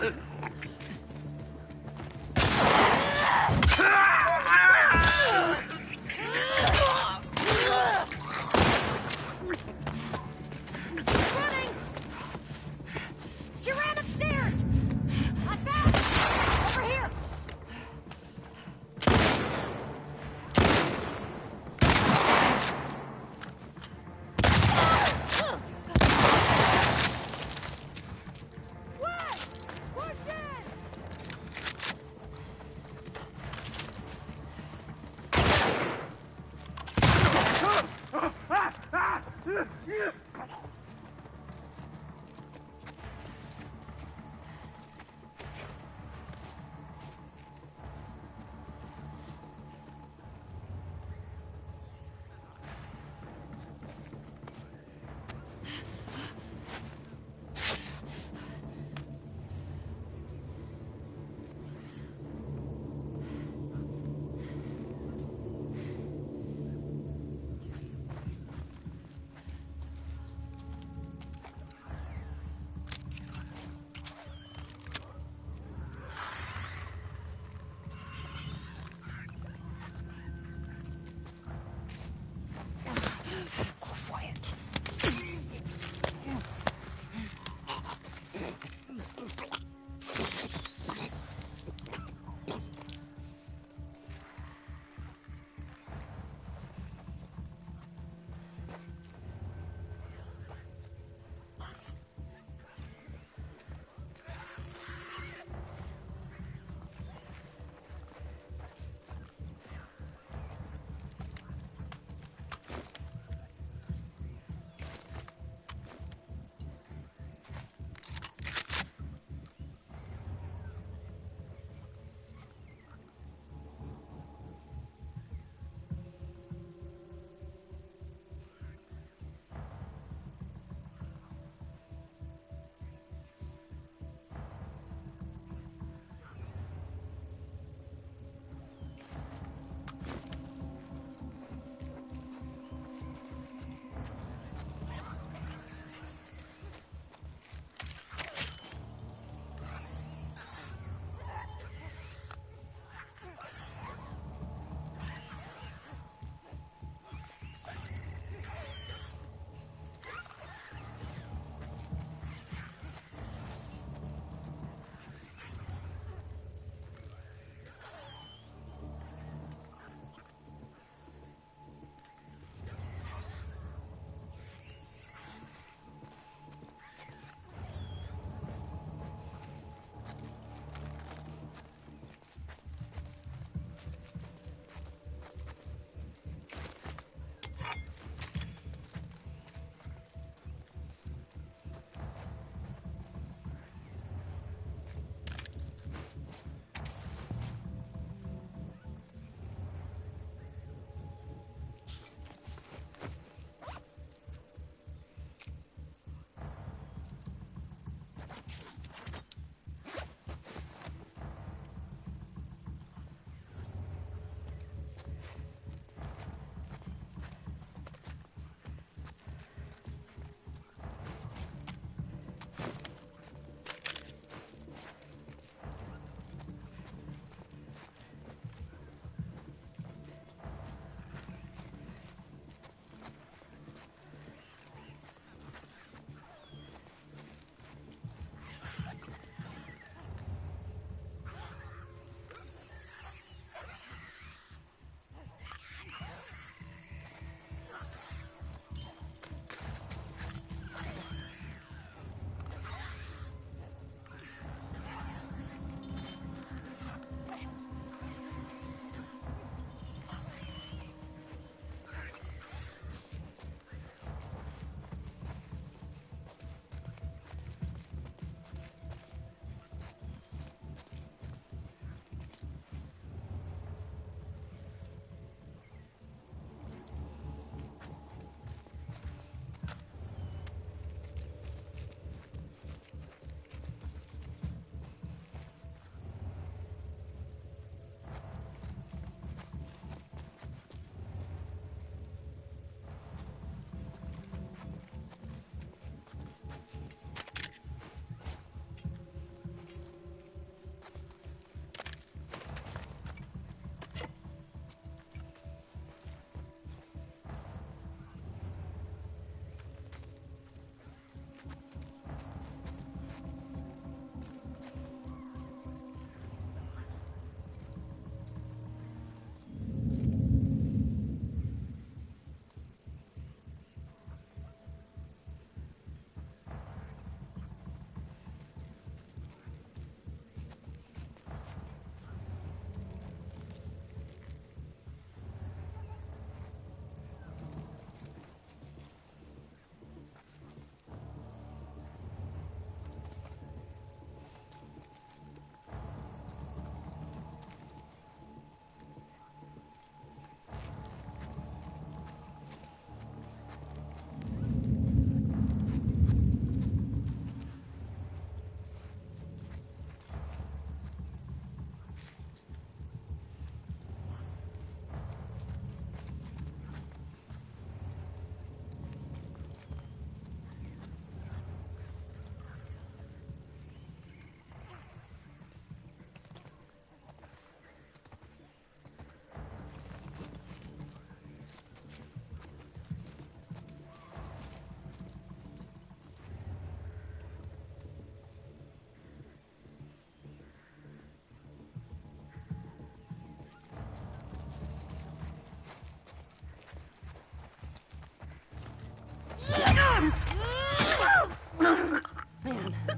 She ran upstairs! I found her! Over here! What? What's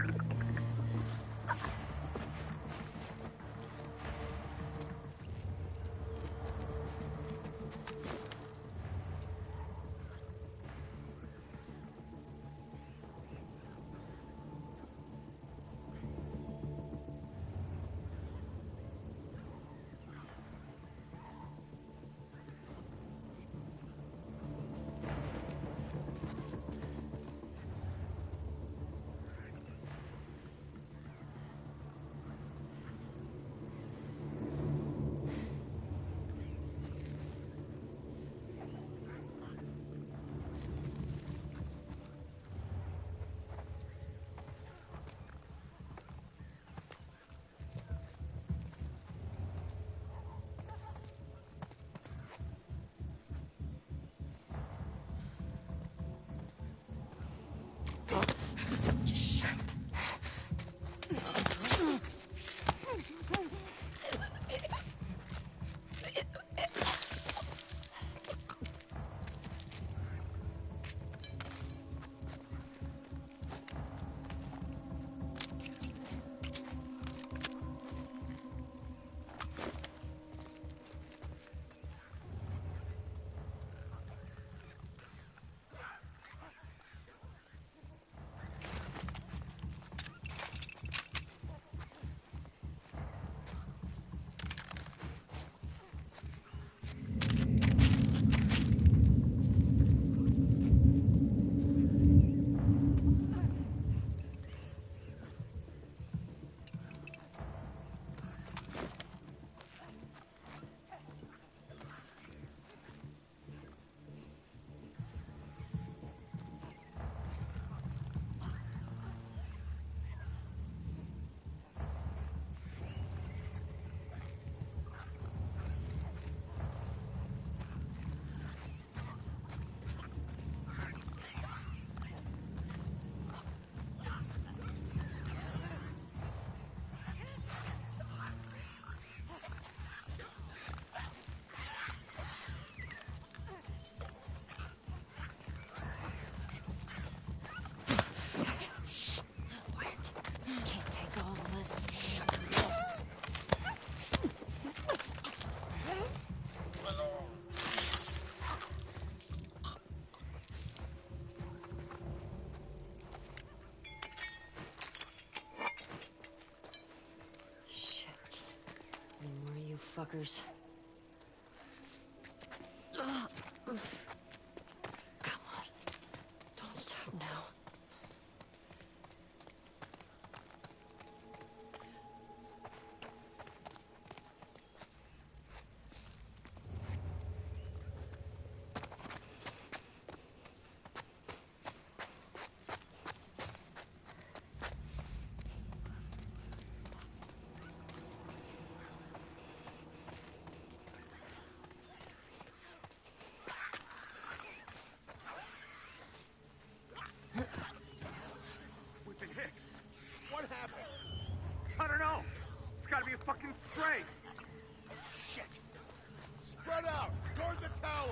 Fuckers. Ugh. Come on. Don't stop now. I don't know. It's gotta be a fucking stray. Shit. Spread out toward the tower.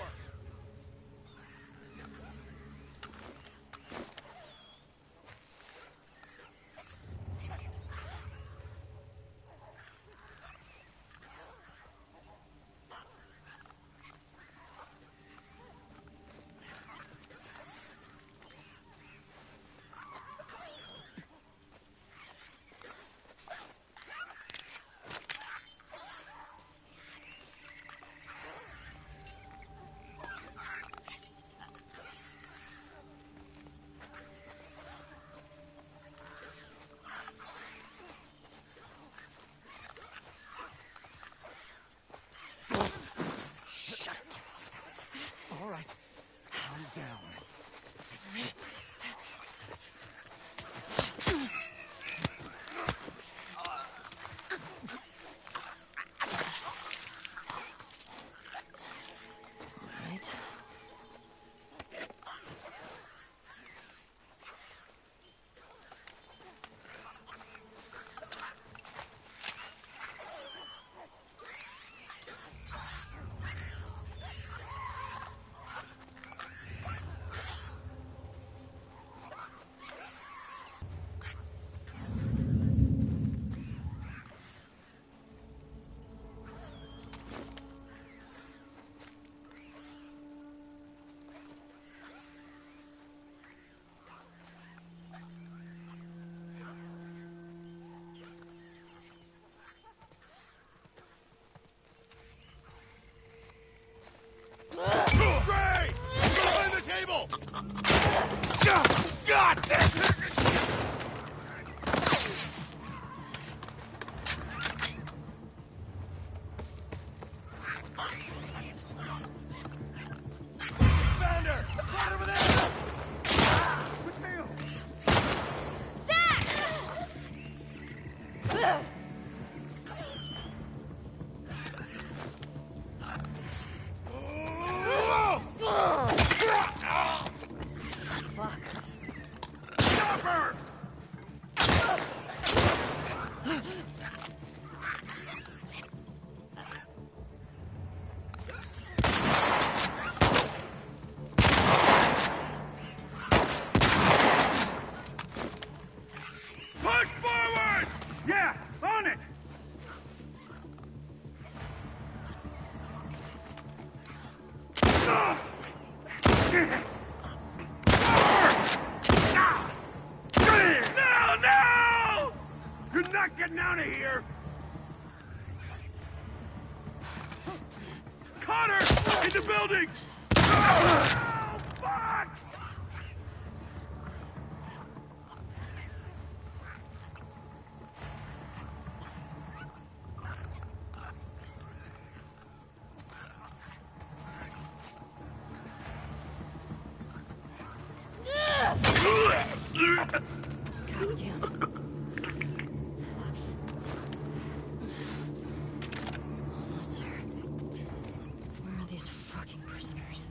God damn it! Found her! Right over there! Mateo! Fuck. Stop her! Push forward! Yeah, on it! No, no! You're not getting out of here! Connor! In the building! Oh, fuck! Goddamn. Oh, sir. Where are these fucking prisoners?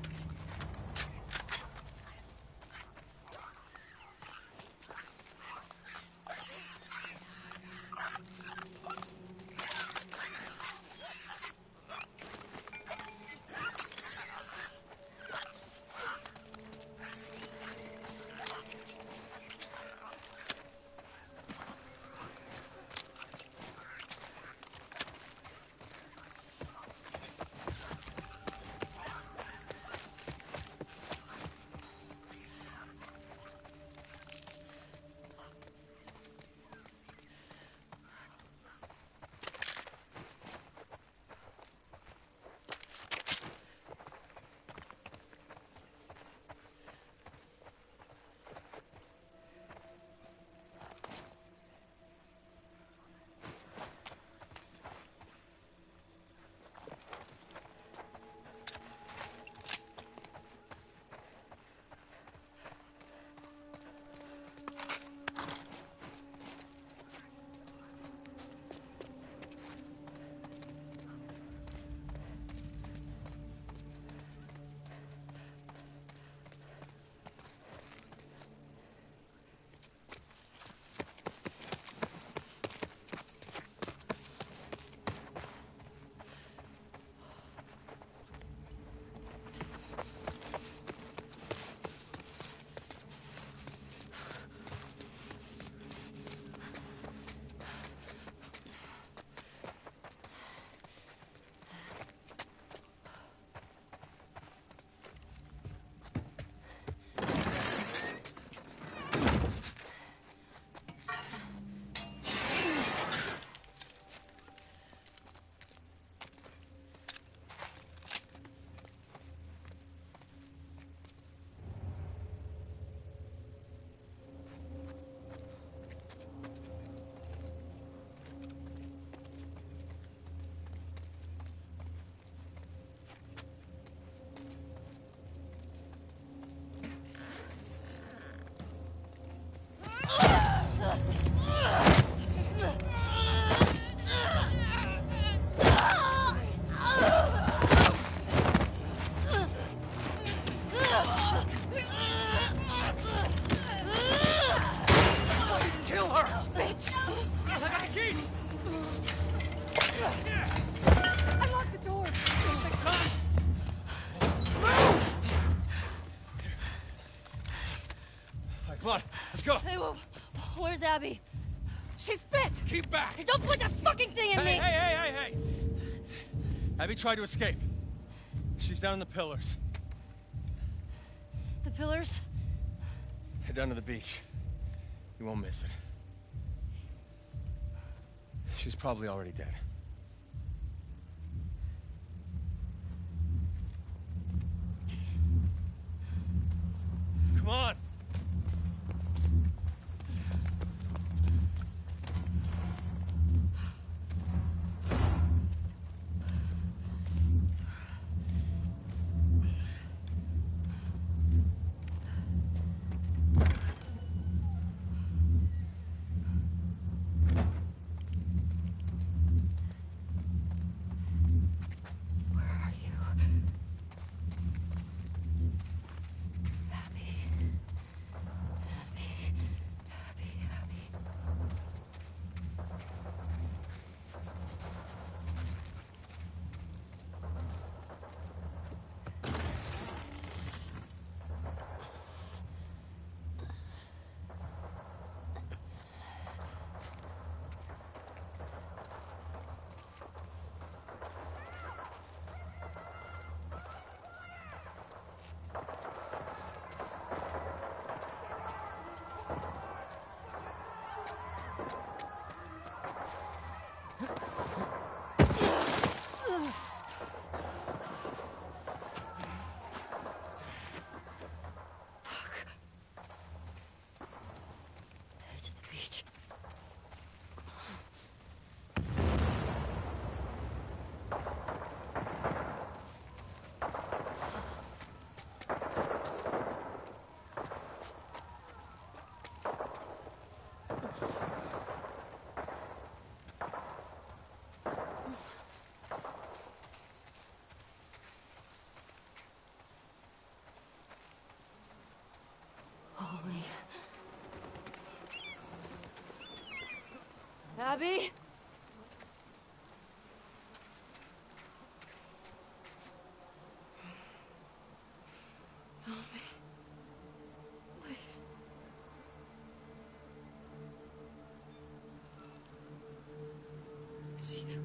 Kill her! Bitch! I got the key! I locked the door! Alright, come on, let's go! Hey, where's Abby? She's bit! Keep back! Hey, don't put that fucking thing in me! Hey! Abby tried to escape. She's down in the pillars. The pillars? Head down to the beach. You won't miss it. She's probably already dead. Come on! Abby? Help me. Please. It's you.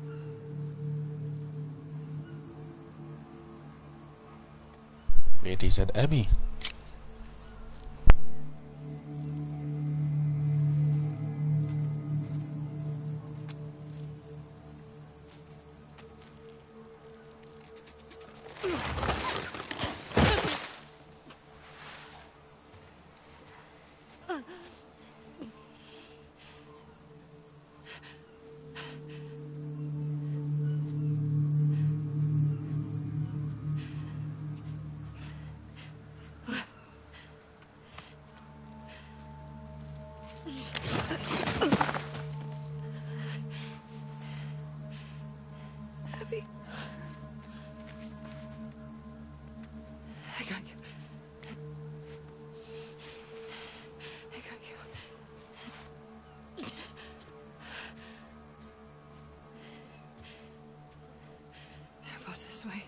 Wait, he said Abby. Abby. I got you. I got you. They're both this way.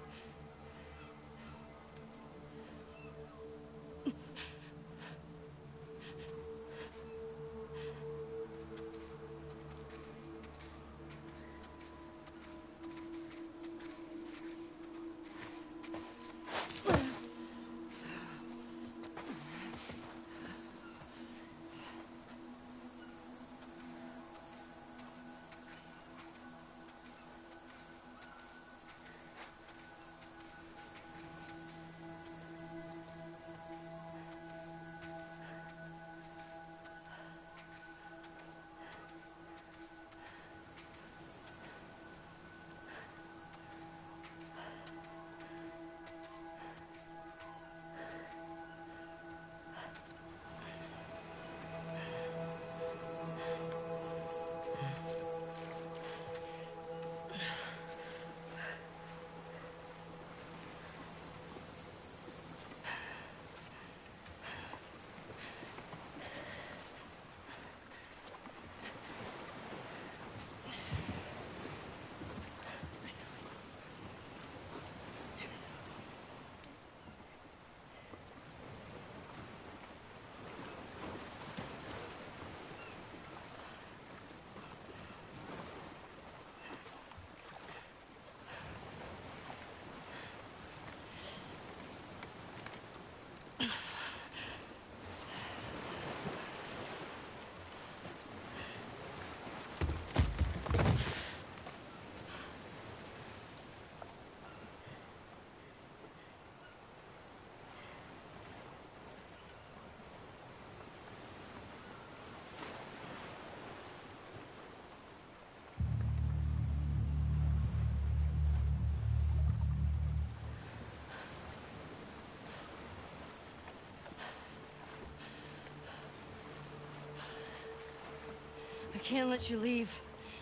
I can't let you leave.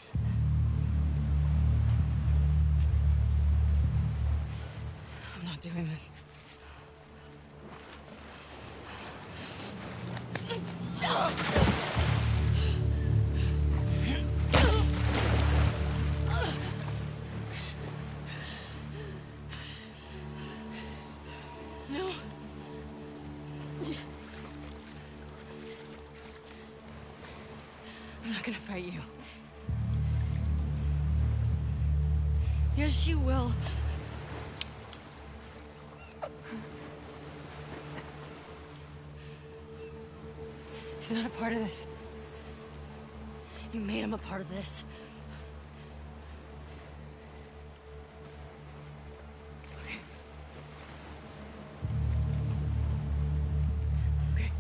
I'm not doing this. No. I'm not gonna fight you. Yes, you will. He's not a part of this. You made him a part of this. Okay. Okay.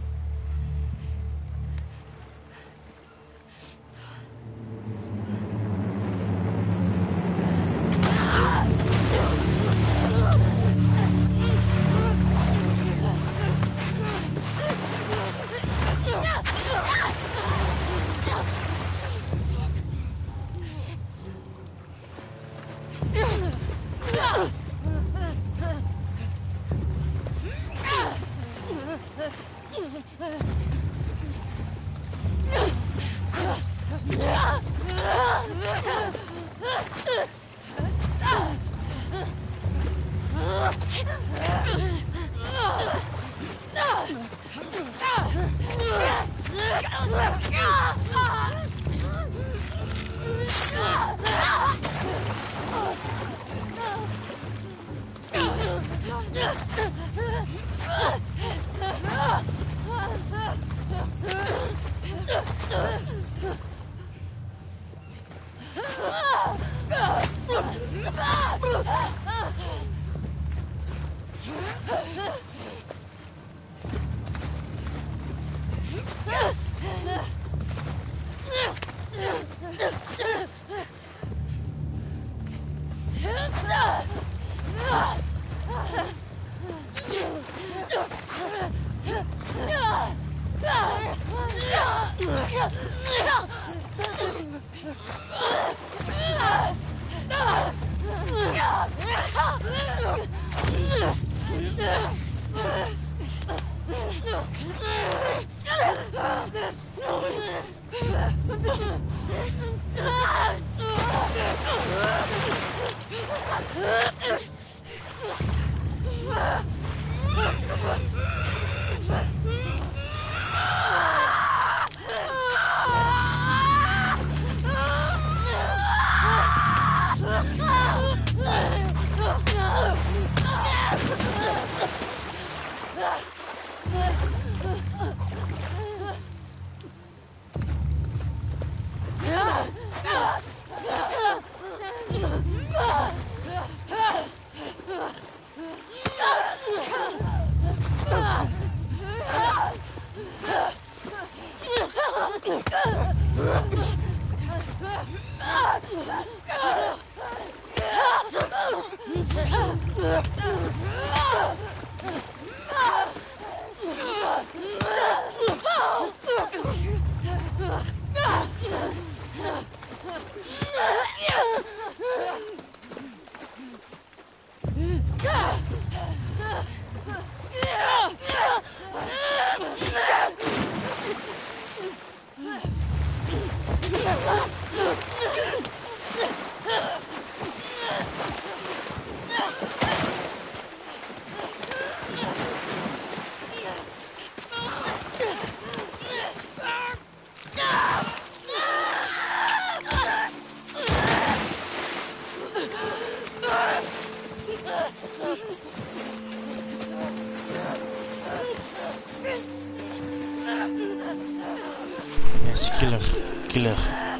Yes, killer. Killer.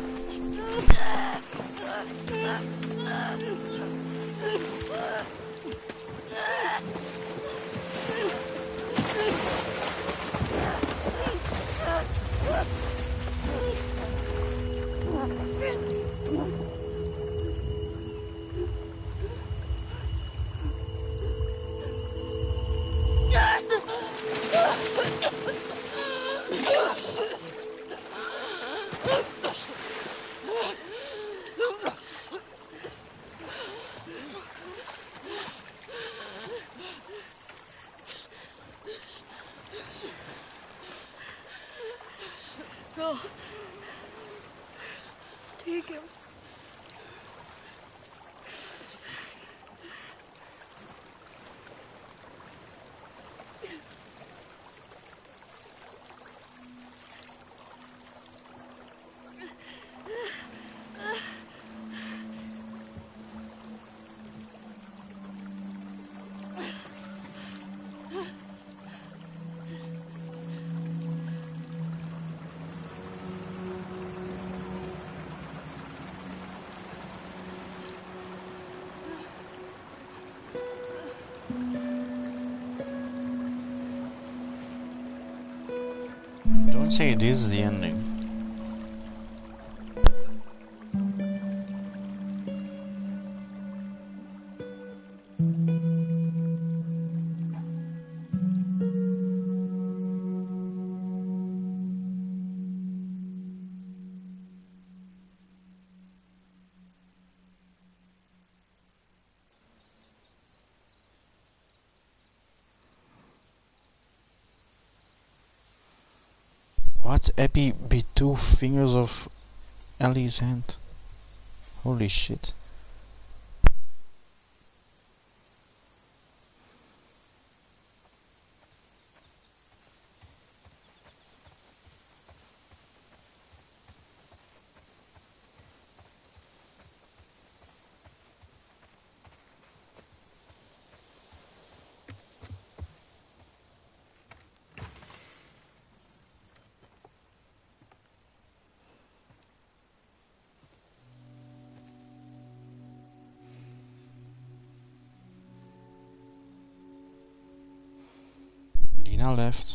Go. Just take him. Don't say this is the ending. What? Abby bit 2 fingers of Ellie's hand? Holy shit. Dina left.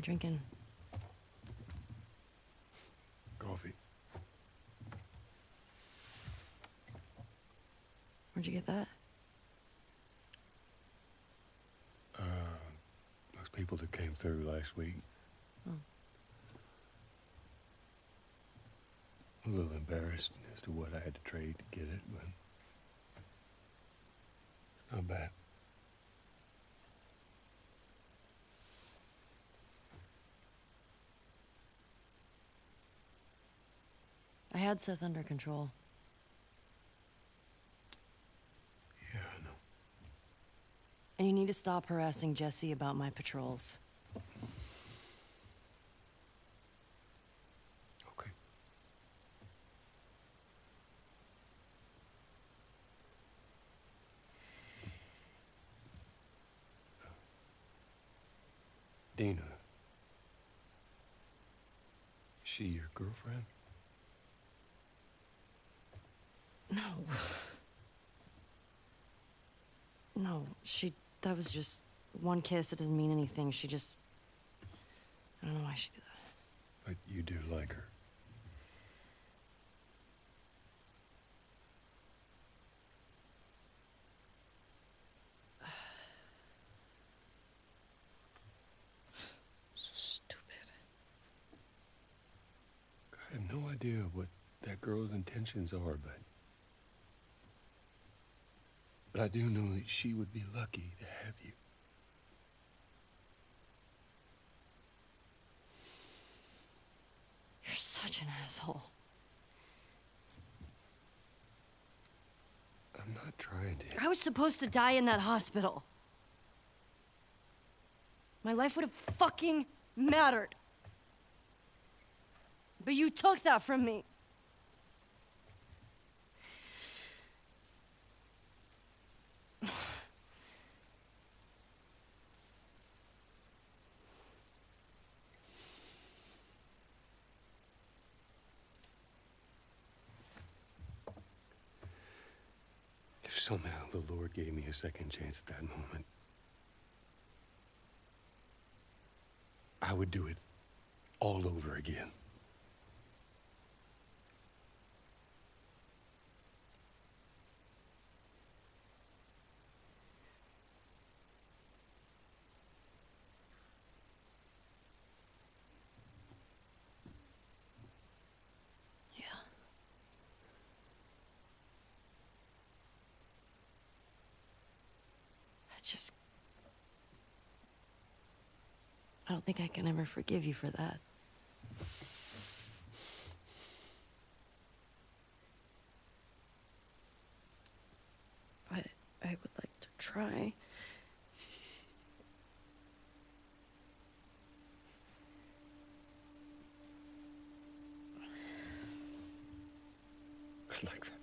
drinking? Coffee. Where'd you get that? Those people that came through last week. Oh. A little embarrassed as to what I had to trade to get it, but it's not bad. I had Seth under control. Yeah, I know. And you need to stop harassing Jesse about my patrols. Okay. Dina. Is she your girlfriend? No. No, that was just one kiss. It doesn't mean anything. She just... I don't know why she did that. But you do like her. So stupid. I have no idea what that girl's intentions are, but I do know that she would be lucky to have you. You're such an asshole. I'm not trying to. I was supposed to die in that hospital. My life would have fucking mattered. But you took that from me. If somehow the Lord gave me a second chance at that moment, I would do it all over again. Yeah. I don't think I can ever forgive you for that. But I would like to try. I'd like that.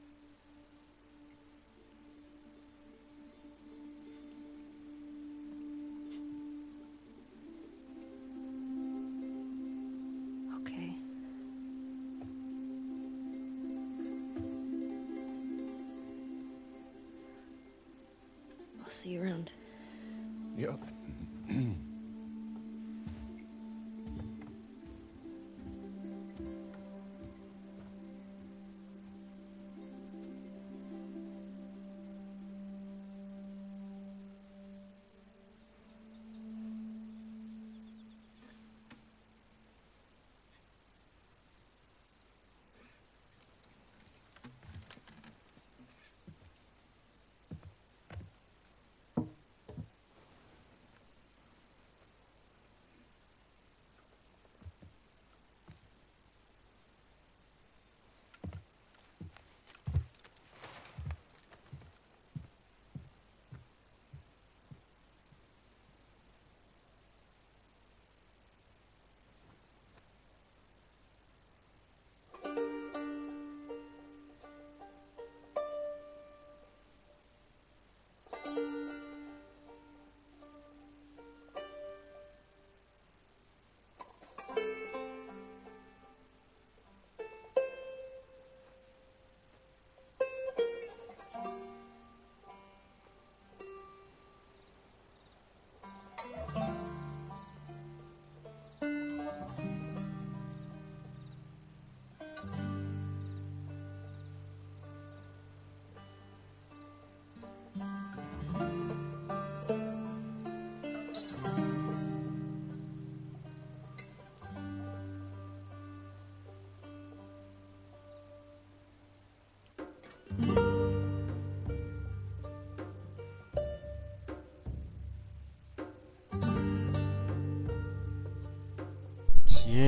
Okay. I'll see you around. Yep.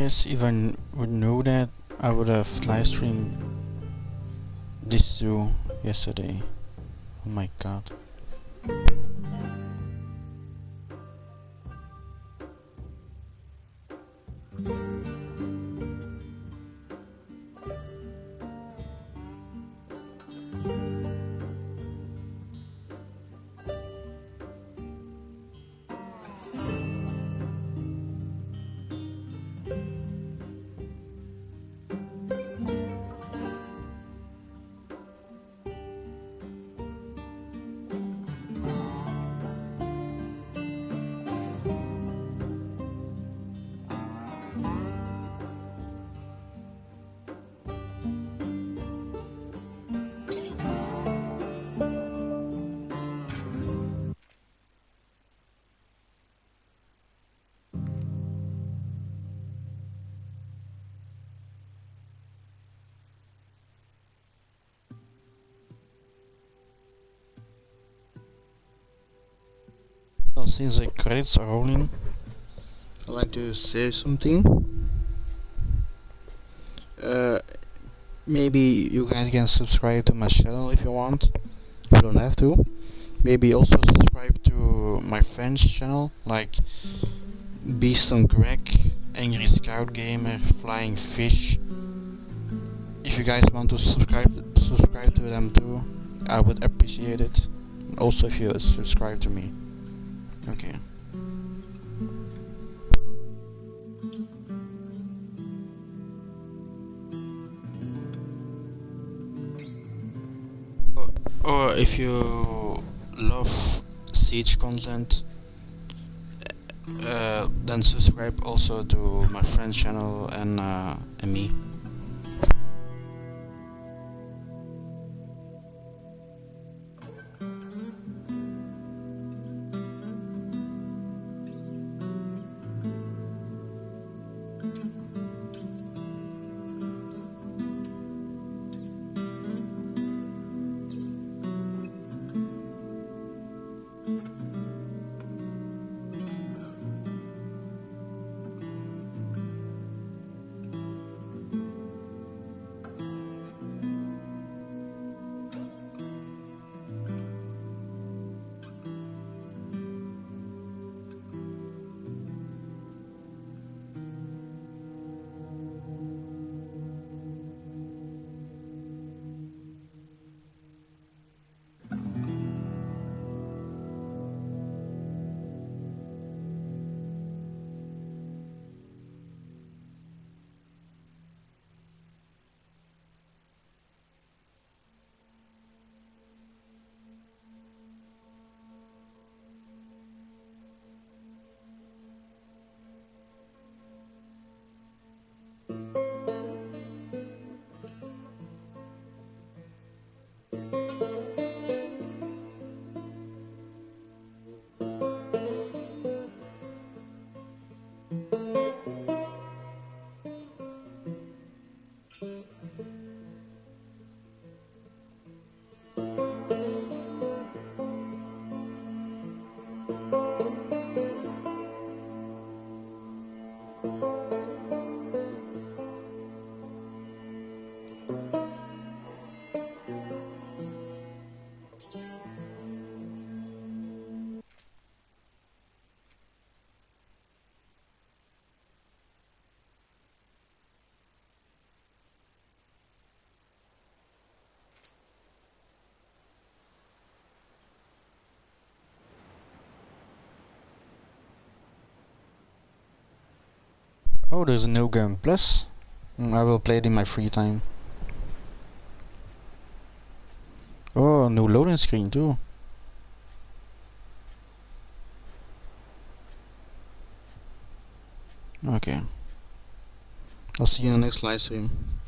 guys, if I would know that, I would have live streamed this too yesterday. Oh my god. Well, since the credits are rolling, I'd like to say something. Maybe you guys can subscribe to my channel if you want. You don't have to. Maybe also subscribe to my friend's channel, like Beast on Crack, Angry Scout Gamer, Flying Fish. If you guys want to subscribe to them too, I would appreciate it. Also, if you subscribe to me. Okay. Or if you love Siege content, then subscribe also to my friend's channel and me. Oh, there's a new game plus. I will play it in my free time. Oh, new loading screen too. Okay. I'll see you in the next live stream.